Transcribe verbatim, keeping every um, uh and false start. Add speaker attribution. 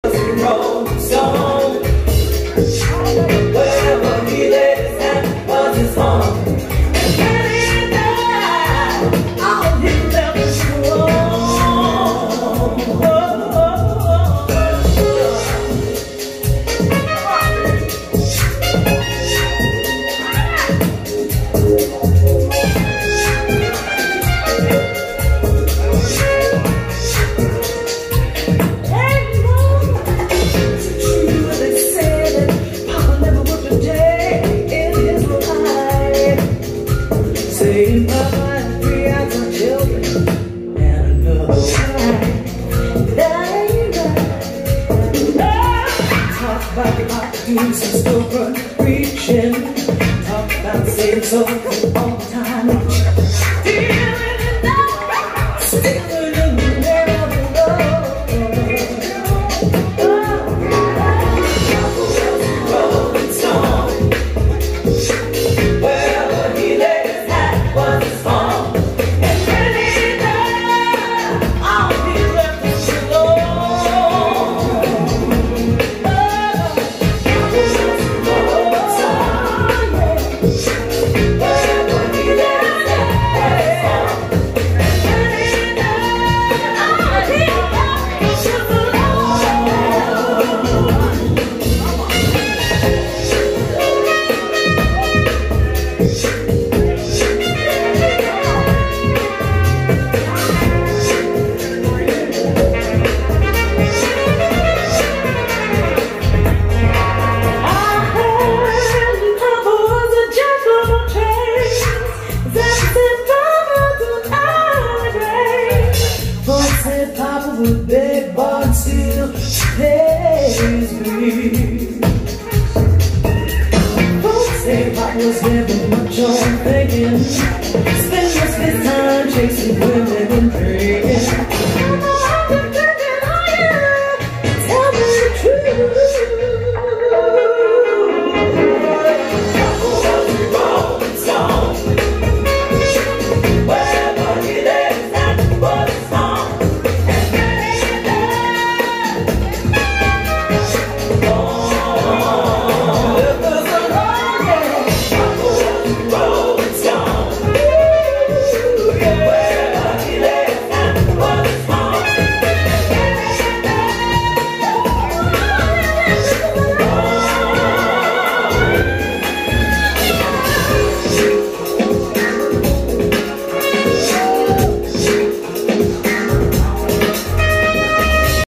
Speaker 1: Rolling Stone. Wherever he laid his hand was his home. And when he died, all he left was saying bye to three hours of children and another wife. That ain't right. Talk about the opportunities and still run preaching. Talk about saving souls.